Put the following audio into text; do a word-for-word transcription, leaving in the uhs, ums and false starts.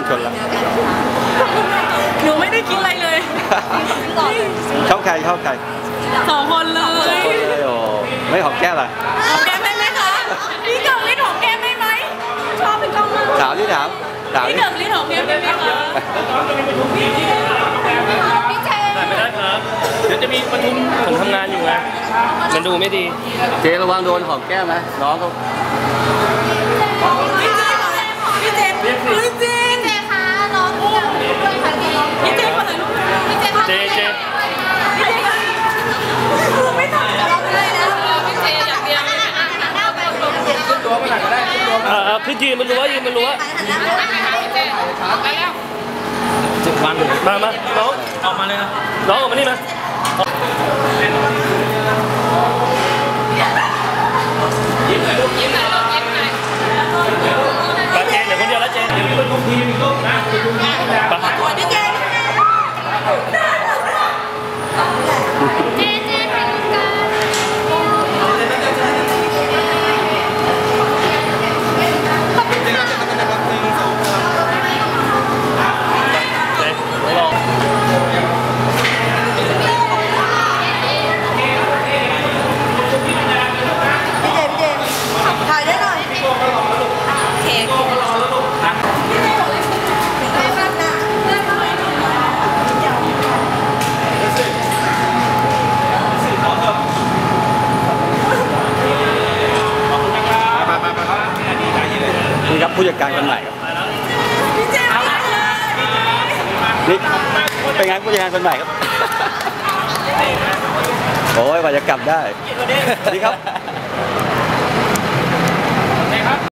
ชนแล้วหนูไม่ได้คิดอะไรเลยเข้าใครเข้าใครสองคนเลยโอ้ไม่หอมแก้มล่ะหอมแก้มได้ไหมคะพี่เกิร์ลลิ้นหอมแก้มได้ไหมชอบพี่ก้องมากถามที่ถามถามพี่เกิร์ลลิ้นหอมแก้มได้ไหมคะพี่เจไม่ได้ครับเดี๋ยวจะมีประชุมผมทำงานอยู่ไงมันดูไม่ดีเจระวังโดนหอมแก้มนะน้องเขาพี่เจพี่เจพี่เจเจคะน้องด้วยค่ะพี่เจคนไหนลูกพี่เจเจเจไม่ต้องร้องเลยนะพี่เจอย่างเดียวขึ้นตัวมาหน่อยก็ได้ขึ้นตัวอ่าขึ้นยืนมันรู้ว่ายืนมันรู้ว่าไปแล้วจุดวันมามาน้องออกมาเลยนะน้องออกมานี่มายิ้มหน่อยลูกยิ้มหน่อยลูกยิ้มหน่อยปาเจนเดี๋ยวคนเดียวแล้วเจนเดี๋ยวเป็นลูกทีมอีกลูกนะปาหัวพี่เจนเจนเจนไปดูกันขอบคุณค่ะเจนลองถ่ายได้หน่อยเค้กนี่ครับผู้จัดการคนใหม่ครับนี่เป็นไงผู้จัดการคนใหม่ครับโอ้ยกว่าจะกลับได้นี่ครับ